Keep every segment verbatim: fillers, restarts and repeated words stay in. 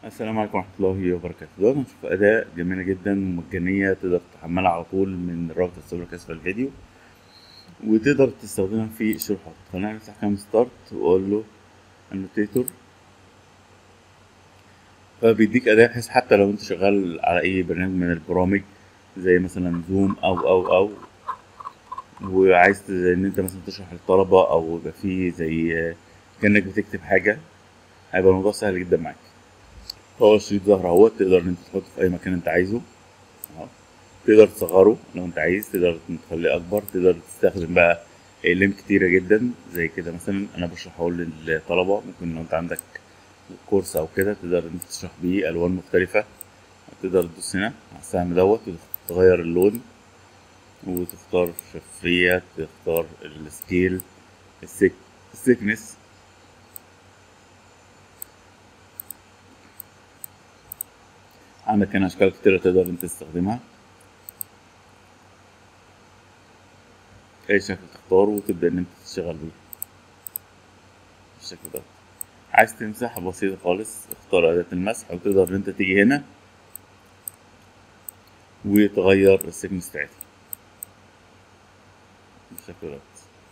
السلام عليكم ورحمة الله وبركاته. دلوقتي هنشوف أداة جميلة جدا مجانية تقدر تحملها على طول من رابط السوبر أسفل الفيديو، وتقدر تستخدمها في الشروحات. خلينا نفتح كام ستارت وأقول له انوتيتور، فبيديك أداة بحيث حتى لو أنت شغال على أي برنامج من البرامج زي مثلا زوم أو أو أو وعايز ت- إن أنت مثلا تشرح للطلبة أو يبقى فيه زي كأنك بتكتب حاجة، هيبقى الموضوع سهل جدا معاك. هو الشريط ظهر اهوت، تقدر إن أنت تحطه في أي مكان أنت عايزه أهو. تقدر تصغره لو انت عايز، تقدر تخليه اكبر، تقدر تستخدم بقى اقلام كتيرة جدا زي كده. مثلا انا بشرحه للطلبة، ممكن لو انت عندك كورس او كده تقدر انت تشرح بيه الوان مختلفة. تقدر تدوس هنا على السهم دوت وتغير اللون وتختار شفافية، تختار السكيل، السك السيكنس. عندك هنا اشكال كتيرة تقدر انت تستخدمها، اي شكل تختاره وتبدأ ان انت تشتغل بيه بالشكل ده. عايز تمسح بسيطة خالص، اختار أداة المسح وتقدر إن أنت تيجي هنا وتغير السيكنس بتاعتها بالشكل ده.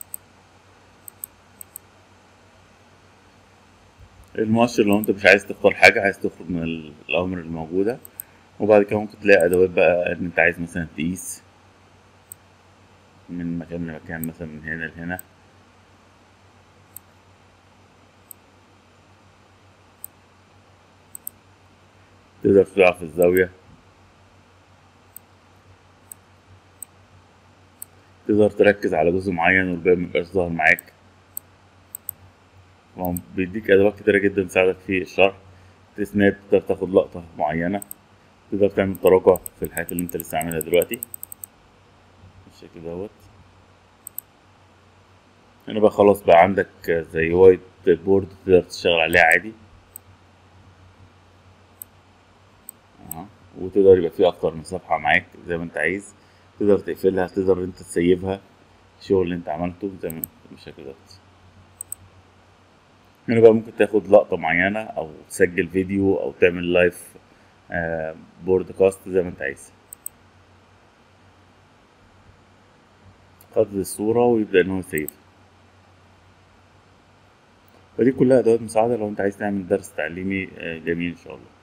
المؤشر لو أنت مش عايز تختار حاجة، عايز تخرج من ال- الأوامر الموجودة. وبعد كده ممكن تلاقي أدوات بقى إن أنت عايز مثلا تقيس من مكان لمكان، مثلا من هنا لهنا. تقدر تضعف الزاوية، تقدر تركز على جزء معين والباقي ميبقاش ظاهر معاك. هو بيديك أدوات كتيرة جدا تساعدك في الشرح. تسناب، تقدر تاخد لقطة معينة، تقدر تعمل تراجع في الحاجات اللي أنت لسه عاملها دلوقتي بالشكل دوت. هنا بقى خلاص بقى عندك زي وايت بورد تقدر تشتغل عليها عادي اهو. وتقدر يبقى فيه اكتر من صفحة معاك زي ما انت عايز، تقدر تقفلها، تقدر انت تسيبها الشغل اللي انت عملته زي ما بالشكل ده. هنا بقى ممكن تاخد لقطة معينة او تسجل فيديو او تعمل لايف بودكاست زي ما انت عايز. خد الصورة ويبدأ ان هو يسيبها. فدي كلها ادوات مساعدة لو انت عايز تعمل درس تعليمي آه، جميل ان شاء الله.